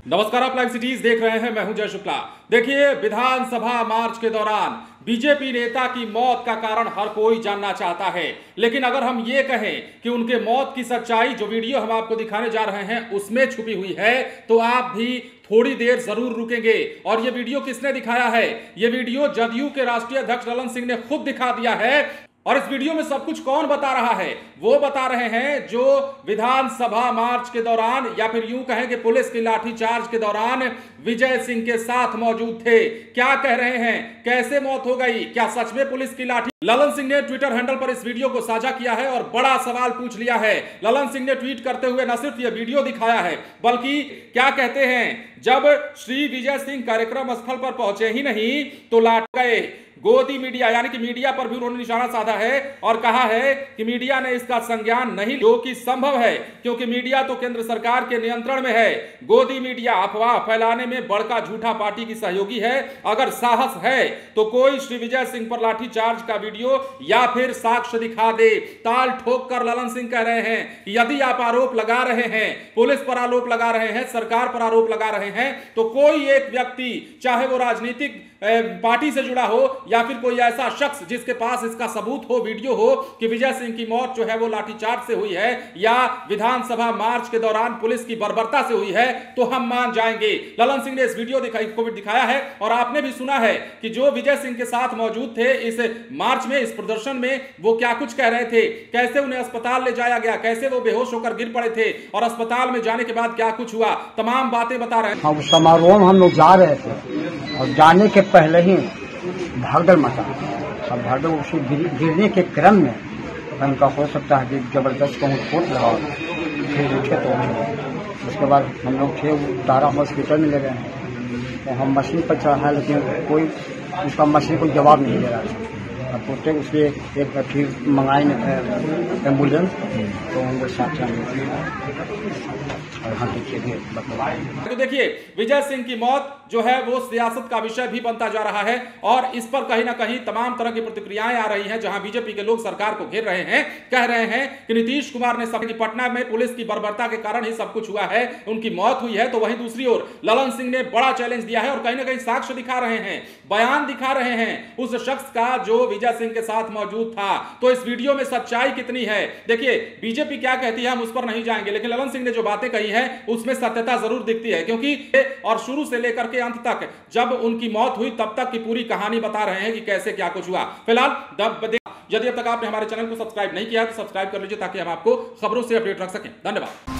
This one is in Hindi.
नमस्कार, आप लाइव सिटीज देख रहे हैं। मैं हूं जय शुक्ला। देखिए, विधानसभा मार्च के दौरान बीजेपी नेता की मौत का कारण हर कोई जानना चाहता है, लेकिन अगर हम ये कहें कि उनके मौत की सच्चाई जो वीडियो हम आपको दिखाने जा रहे हैं उसमें छुपी हुई है, तो आप भी थोड़ी देर जरूर रुकेंगे। और ये वीडियो किसने दिखाया है? ये वीडियो जदयू के राष्ट्रीय अध्यक्ष ललन सिंह ने खुद दिखा दिया है। और इस वीडियो में सब कुछ कौन बता रहा है? वो बता रहे हैं जो विधानसभा मार्च के दौरान, या फिर यूं कहें कि पुलिस की लाठीचार्ज के दौरान विजय सिंह के साथ मौजूद थे। क्या कह रहे हैं? कैसे मौत हो गई? क्या सच में पुलिस की लाठी? ललन सिंह ने ट्विटर हैंडल पर इस वीडियो को साझा किया है और बड़ा सवाल पूछ लिया है। ललन सिंह ने ट्वीट करते हुए न सिर्फ यह वीडियो दिखाया है, बल्कि क्या कहते हैं, जब श्री विजय सिंह कार्यक्रम स्थल पर पहुंचे ही नहीं तो लाट गए। गोदी मीडिया यानी कि मीडिया पर भी उन्होंने निशाना साधा है और कहा है कि मीडिया ने इसका संज्ञान नहीं, जो कि संभव है क्योंकि मीडिया तो केंद्र सरकार के नियंत्रण में है। गोदी मीडिया अफवाह फैलाने में बड़का झूठा पार्टी की सहयोगी है। अगर साहस है तो कोई श्री विजय सिंह पर लाठीचार्ज का वीडियो या फिर साक्ष्य दिखा दे। ताल ठोक कर ललन सिंह कह रहे हैं, यदि आप आरोप लगा रहे हैं, पुलिस पर आरोप लगा रहे हैं, सरकार पर आरोप लगा रहे हैं, तो कोई एक व्यक्ति, चाहे वो राजनीतिक पार्टी से जुड़ा हो या फिर कोई ऐसा शख्स जिसके पास इसका सबूत हो, वीडियो हो कि विजय सिंह की मौत जो है वो लाठीचार्ज से हुई है या विधानसभा मार्च के दौरान पुलिस की बर्बरता से हुई है, तो हम मान जाएंगे। ललन सिंह ने इस वीडियो को दिखाया है और आपने भी सुना है कि जो विजय सिंह के साथ मौजूद थे इस मार्च में, इस प्रदर्शन में, वो क्या कुछ कह रहे थे, कैसे उन्हें अस्पताल ले जाया गया, कैसे वो बेहोश होकर गिर पड़े थे और अस्पताल में जाने के बाद क्या कुछ हुआ, तमाम बातें बता रहे हैं। हम समारोह में हम लोग जा रहे थे और जाने के पहले ही भागदड़ मचा। अब भागदड़ उसको गिरने के क्रम में उनका हो सकता है कि जबरदस्त को चोट लगा, फिर उठे तो उठे। उसके बाद हम लोग थे तारा हॉस्पिटल में ले गए हैं, तो हम मशीन पर चढ़ा, लेकिन कोई उसका मशीन को जवाब नहीं दे रहा है। अब पूछते उसके एक फिर मंगाए एम्बुलेंस, तो हम लोग साथ तो देखिए, विजय सिंह की मौत जो है वो सियासत का विषय भी बनता जा रहा है और इस पर कहीं ना कहीं तमाम तरह की प्रतिक्रियाएं आ रही हैं। जहां बीजेपी के लोग सरकार को घेर रहे हैं, कह रहे हैं कि नीतीश कुमार ने सब पटना में पुलिस की बर्बरता के कारण ही सब कुछ हुआ है, उनकी मौत हुई है। तो वहीं दूसरी ओर ललन सिंह ने बड़ा चैलेंज दिया है और कहीं ना कहीं साक्ष्य दिखा रहे हैं, बयान दिखा रहे हैं उस शख्स का जो विजय सिंह के साथ मौजूद था। तो इस वीडियो में सच्चाई कितनी है? देखिए, बीजेपी क्या कहती है हम उस पर नहीं जाएंगे, लेकिन ललन सिंह ने जो बातें कही है उसमें सत्यता जरूर दिखती है, क्योंकि और शुरू से लेकर के अंत तक, जब उनकी मौत हुई तब तक की पूरी कहानी बता रहे हैं कि कैसे क्या कुछ हुआ। फिलहाल यदि अब तक आपने हमारे चैनल को सब्सक्राइब नहीं किया तो सब्सक्राइब कर लीजिए ताकि हम आपको खबरों से अपडेट रख सकें। धन्यवाद।